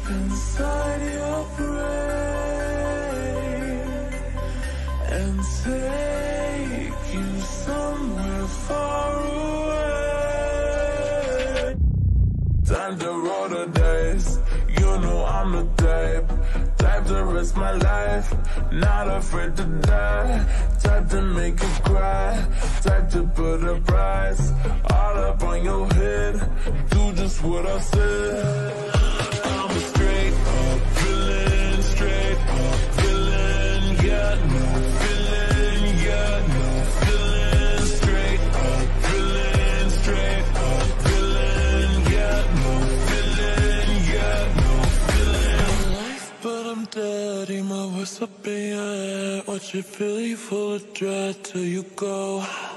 inside your brain and take you somewhere far away. Time to roll the dice, you know I'm the type to risk my life, not afraid to die, type to make you cry, type to put a price all up on your head, do just what I said. I'm a straight up villain, straight up villain, got no feeling, got no feeling, straight up villain, straight up villain, got no feeling, got no feeling. But I'm dirty, my voice up in your head, watch it really full of dread till you go.